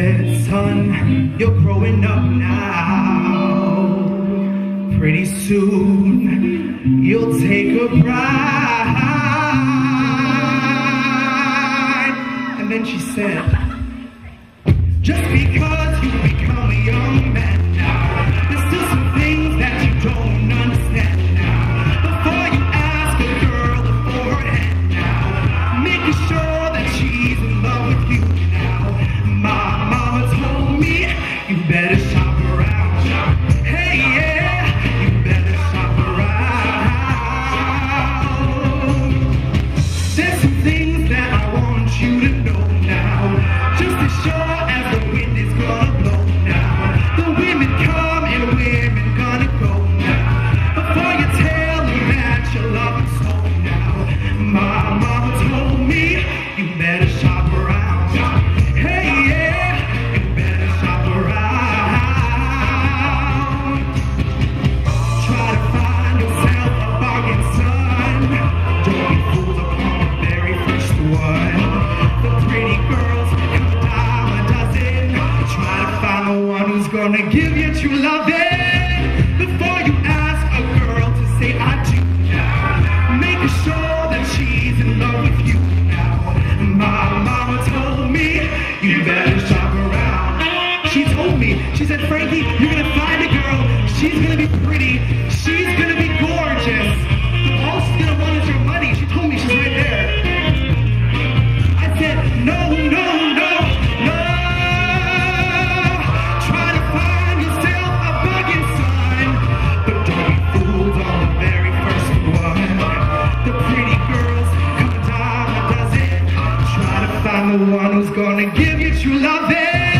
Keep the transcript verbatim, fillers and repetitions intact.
said, son, you're growing up now. Pretty soon, you'll take a bride. And then she said, just because you've become a young man now, there's still some things that you don't understand now. Before you ask a girl for her hand now, making sure that she's in love with you now. My mama told me, you better shop around. Hey, yeah, you better shop around. There's some things that I want you to know now, just as sure as the wind is gonna blow now. The women come and women gonna go now. Before you tell them that you love them so now, my mama told me, you better shop around. Hey, yeah, you better shop around. Try to find yourself a bargain, son. Don't be fooled upon the very first one. The pretty girls come a dime a dozen. Try to find the one who's gonna give you true loving. Before you ask a girl to say I do now, make sure that she's in love with you now. My mama told me, you better shop around. She told me, she said, Frankie, you're gonna find a girl. She's gonna be pretty. She's gonna be gorgeous. All she's gonna want is your money. She told me she's right there. I said, no, no, no, no. Try to find yourself a bargain, son, but don't be fooled on the very first one. The pretty girls come a dime a dozen. Try to find the one who's gonna give you true loving.